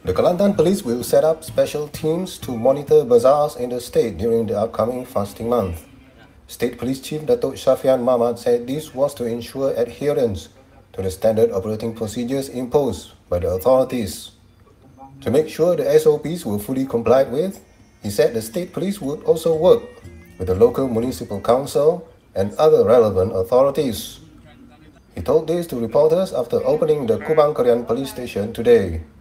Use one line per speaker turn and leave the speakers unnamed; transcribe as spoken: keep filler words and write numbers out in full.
The Kelantan police will set up special teams to monitor bazaars in the state during the upcoming fasting month. State Police Chief Datuk Shafien Mamat said this was to ensure adherence to the standard operating procedures imposed by the authorities. To make sure the S O Ps were fully complied with, he said the state police would also work with the local municipal council and other relevant authorities. He told this to reporters after opening the Kubang Kerian police station today.